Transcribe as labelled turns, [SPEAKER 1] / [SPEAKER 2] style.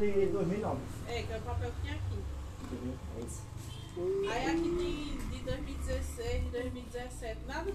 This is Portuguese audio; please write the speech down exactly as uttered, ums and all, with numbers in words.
[SPEAKER 1] de dois mil e nove.
[SPEAKER 2] É, que é o papel que tinha aqui.
[SPEAKER 1] Entendeu? É esse.
[SPEAKER 2] Aí aqui